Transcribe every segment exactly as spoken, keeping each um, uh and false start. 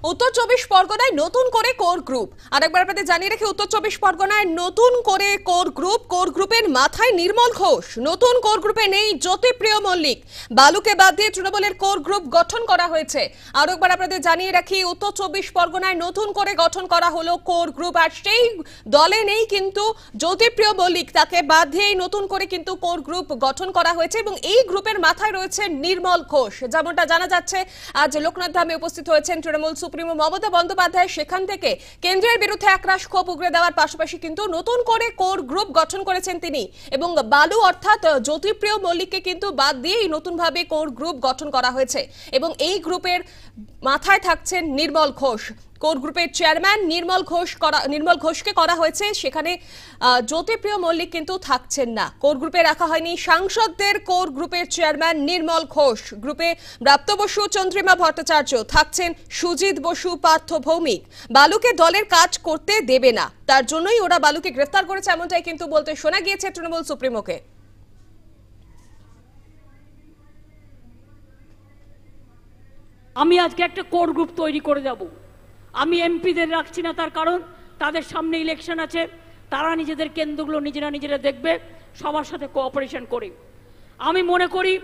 উত্তর চব্বিশ পরগনায় নতুন করে কোর গ্রুপ। আরেকবার আপনাদের জানিয়ে রেখে উত্তর চব্বিশ পরগনায় নতুন করে কোর গ্রুপ। কোর গ্রুপের মাথায় নির্মল ঘোষ। নতুন কোর গ্রুপে নেই জ্যোতিপ্রিয় মল্লিক। বালুকে বাদ দিয়ে তৃণমূলের কোর গ্রুপ গঠন করা হয়েছে। আরেকবার আপনাদের জানিয়ে রাখি উত্তর চব্বিশ পরগনায় নতুন করে গঠন করা হলো কোর গ্রুপ। আর সেই দলে নেই কিন্তু জ্যোতিপ্রিয় মল্লিক, তাকে বাদ দিয়েই নতুন করে কিন্তু কোর গ্রুপ গঠন করা হয়েছে এবং এই গ্রুপের মাথায় রয়েছে নির্মল ঘোষ। যেমনটা জানা যাচ্ছে, আজ লোকনাথ ধামে উপস্থিত হয়েছেন তৃণমূল সুপ্রিমো মমতা বন্দ্যোপাধ্যায়। সেখান থেকে কেন্দ্রের বিরুদ্ধে একরাশ ক্ষোভ উগরে দেওয়ার পাশাপাশি কিন্তু নতুন করে কোর গ্রুপ গঠন করেছেন তিনি এবং বালু অর্থাৎ জ্যোতিপ্রিয় মল্লিককে কিন্তু বাদ দিয়েই নতুনভাবে কোর গ্রুপ গঠন করা হয়েছে এবং এই গ্রুপের মাথায় থাকছেন নির্মল ঘোষ। কোর গ্রুপের চেয়ারম্যান নির্মল ঘোষ করা নির্মল ঘোষকে করা হয়েছে, সেখানে জ্যোতিপ্রিয় মল্লিক কিন্তু থাকছেন না। কোর গ্রুপে রাখা হয়নি সাংসদদের। কোর গ্রুপের চেয়ারম্যান নির্মল ঘোষ। গ্রুপে ব্রাত্য বসু, চন্দ্রিমা ভট্টাচার্য থাকছেন, সুজিত বসু, পার্থ ভৌমিক। বালুকে দলের কাজ করতে দেবে না, তার জন্যই ওরা বালুকে গ্রেফতার করেছে, এমনটাই কিন্তু বলতে শোনা গিয়েছে তৃণমূল সুপ্রিমোকে। আমি আজকে একটা কোর গ্রুপ তৈরি করে যাব। আমি এমপিদের রাখছি না, তার কারণ তাদের সামনে ইলেকশন আছে, তারা নিজেদের কেন্দ্রগুলো নিজেরা নিজেরা দেখবে সবার সাথে কোঅপারেশন করে। আমি মনে করি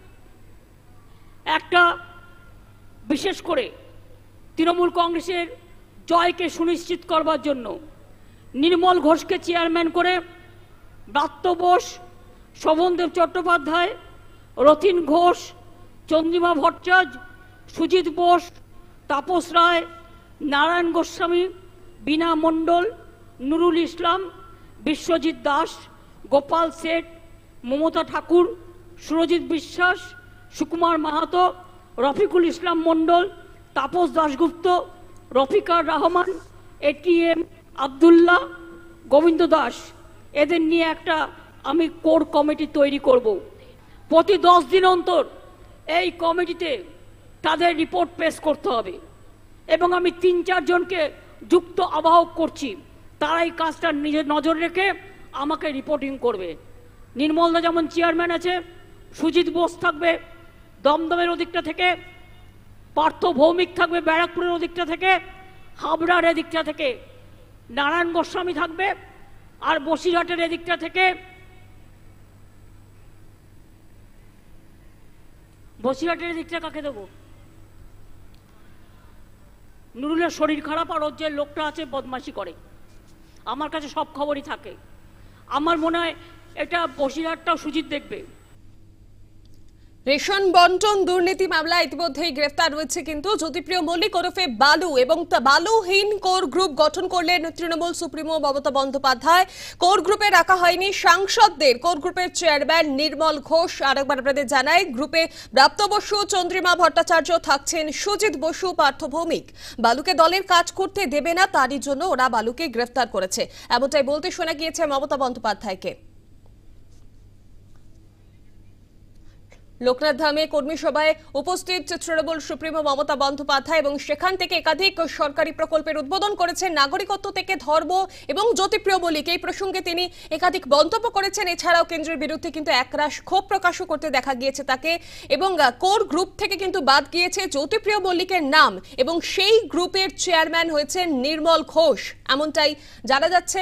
একটা বিশেষ করে তৃণমূল কংগ্রেসের জয়কে সুনিশ্চিত করবার জন্য নির্মল ঘোষকে চেয়ারম্যান করে ব্রাত্য বোস, শোভনদেব চট্টোপাধ্যায়, রথিন ঘোষ, চন্দ্রিমা ভট্টাচার্য, সুজিত বোস, তাপস রায়, নারায়ণ গোস্বামী, বীণা মণ্ডল, নুরুল ইসলাম, বিশ্বজিৎ দাস, গোপাল শেঠ, মমতা ঠাকুর, সুরজিৎ বিশ্বাস, সুকুমার মাহাতো, রফিকুল ইসলাম মণ্ডল, তাপস দাশগুপ্ত, রফিকার রহমান, এটিএম আবদুল্লাহ, গোবিন্দ দাস, এদের নিয়ে একটা আমি কোর কমিটি তৈরি করব। প্রতি দশ দিন অন্তর এই কমিটিতে তাদের রিপোর্ট পেশ করতে হবে এবং আমি তিন চারজনকে যুক্ত আহ্বায়ক করছি, তারা এই কাজটা নিজের নজর রেখে আমাকে রিপোর্টিং করবে। নির্মলদা যেমন চেয়ারম্যান আছে, সুজিত বোস থাকবে দমদমের ওদিকটা থেকে, পার্থ ভৌমিক থাকবে ব্যারাকপুরের ওদিকটা থেকে, হাবড়ার এদিকটা থেকে নারায়ণ গোস্বামী থাকবে, আর বসিরহাটের এদিকটা থেকে বসিরহাটের এদিকটা কাকে দেবো? নুরুলের শরীর খারাপ আর ওর যে লোকটা আছে বদমাশি করে, আমার কাছে সব খবরই থাকে। আমার মনে হয় এটা বসিরহাটটাও সুজিত দেখবে। রেশন বন্টন দুর্নীতি মামলায় ইতিমধ্যেই গ্রেফতার রয়েছে কিন্তু জ্যোতিপ্রিয় মল্লিক ওরফে বালু এবং বালুহীন কোর গ্রুপ গঠন করলেন তৃণমূল সুপ্রিমো মমতা বন্দ্যোপাধ্যায়। কোর গ্রুপে রাখা হয়নি সাংসদদের। কোর গ্রুপের চেয়ারম্যান নির্মল ঘোষ। আরেকবার আপনাদের জানাই, গ্রুপে ব্রাত্য বসু, চন্দ্রিমা ভট্টাচার্য থাকছেন, সুজিত বসু, পার্থ ভৌমিক। বালুকে দলের কাজ করতে দেবে না, তারই জন্য ওরা বালুকে গ্রেফতার করেছে, এমনটাই বলতে শোনা গিয়েছে মমতা বন্দ্যোপাধ্যায়কে। লোকনাথ ধামে কর্মী সভায় উপস্থিত তৃণমূল সুপ্রিমো মমতা বন্দ্যোপাধ্যায় এবং সেখান থেকে একাধিক সরকারি প্রকল্পের উদ্বোধন করেছেন। নাগরিকত্ব থেকে ধর্ম এবং জ্যোতিপ্রিয় মল্লিক, এই প্রসঙ্গে তিনি একাধিক মন্তব্য করেছেন। এছাড়াও কেন্দ্রের বিরুদ্ধে কিন্তু একরাশ ক্ষোভ প্রকাশও করতে দেখা গিয়েছে তাকে এবং কোর গ্রুপ থেকে কিন্তু বাদ গিয়েছে জ্যোতিপ্রিয় মল্লিকের নাম এবং সেই গ্রুপের চেয়ারম্যান হয়েছেন নির্মল ঘোষ, এমনটাই জানা যাচ্ছে।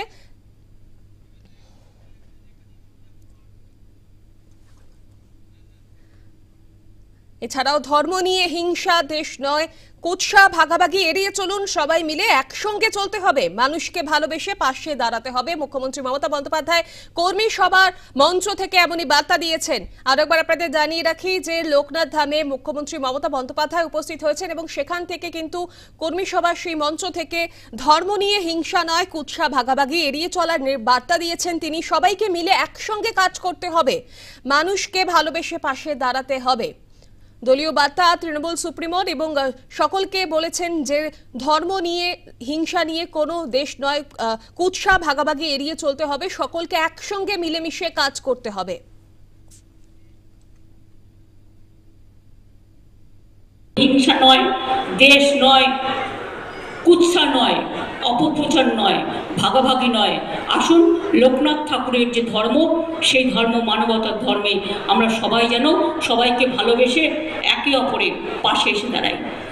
এছাড়াও ধর্ম নিয়ে হিংসা দেশ নয়, কুৎসা ভাগাভাগি এড়িয়ে চলুন, সবাই মিলে একসঙ্গে চলতে হবে, মানুষকে ভালোবেসে পাশে দাঁড়াতে হবে। মুখ্যমন্ত্রী মমতা বন্দ্যোপাধ্যায় কর্মী সভার মঞ্চ থেকে এমনই বার্তা দিয়েছেন। আর একবার আপনাদের জানিয়ে রাখি যে লোকনাথ ধামে মুখ্যমন্ত্রী মমতা বন্দ্যোপাধ্যায় উপস্থিত হয়েছেন এবং সেখান থেকে কিন্তু কর্মী সভার সেই মঞ্চ থেকে ধর্ম নিয়ে হিংসা নয়, কুৎসা ভাগাভাগি এড়িয়ে চলার বার্তা দিয়েছেন তিনি। সবাইকে মিলে একসঙ্গে কাজ করতে হবে, মানুষকে ভালোবেসে পাশে দাঁড়াতে হবে। দলীয় বার্তা তৃণমূল সুপ্রিমোর এবং সকলকে বলেছেন যে ধর্ম নিয়ে হিংসা নিয়ে কোনো দেশ নয়, কুৎসা ভাগাভাগি এড়িয়ে চলতে হবে, সকলকে একসঙ্গে মিলেমিশে কাজ করতে হবে। হিংসা নয়, দেশ নয়, কুৎসা নয়, অপপ্রচার নয়, ভাগাভাগি নয়। আসুন লোকনাথ ঠাকুরের যে ধর্ম, সেই ধর্ম মানবতার ধর্মে আমরা সবাই যেন সবাইকে ভালোবেসে একে অপরের পাশে এসে দাঁড়াই।